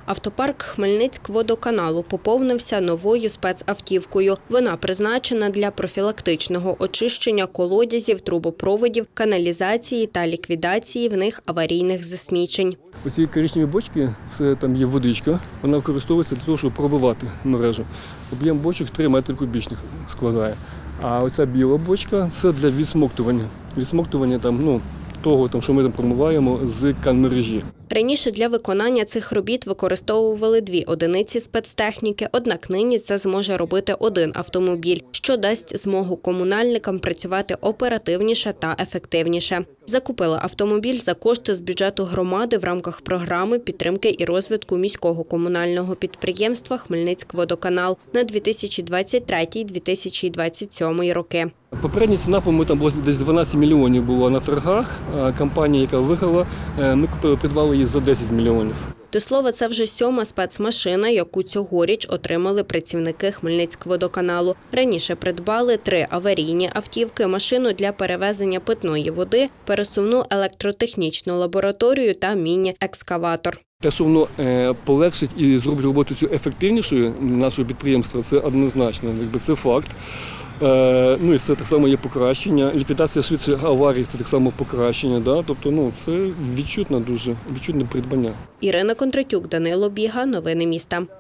Автопарк Хмельницькводоканалу поповнився новою спецавтівкою. Вона призначена для профілактичного очищення колодязів, трубопроводів, каналізації та ліквідації в них аварійних засмічень. Оці коричневі бочки, це там є водичка, вона використовується для того, щоб пробивати мережу. Об'єм бочок 3 метри кубічних складає. А оця біла бочка – це для відсмоктування. Відсмоктування того, що ми промиваємо з канмережі. Раніше для виконання цих робіт використовували 2 одиниці спецтехніки, однак нині це зможе робити 1 автомобіль, що дасть змогу комунальникам працювати оперативніше та ефективніше. Закупили автомобіль за кошти з бюджету громади в рамках програми підтримки і розвитку міського комунального підприємства «Хмельницькводоканал» на 2023-2027 роки. Попередня ціна, по-моєму, десь 12 мільйонів була на торгах. Компанія, яка виграла, ми придбали її за 10 мільйонів. До слова, це вже 7-ма спецмашина, яку цьогоріч отримали працівники Хмельницькводоканалу. Раніше придбали 3 аварійні автівки, машину для перевезення питної води, пересувну електротехнічну лабораторію та міні-екскаватор. Те, що воно полегшить і зробить роботу цю ефективнішою нашого підприємства, це однозначно, це факт. І це так само є покращення. Ліквідація швидше аварій – це так само покращення. Тобто це відчутне придбання. Ірина Кондратюк, Данило Біга. Новини міста.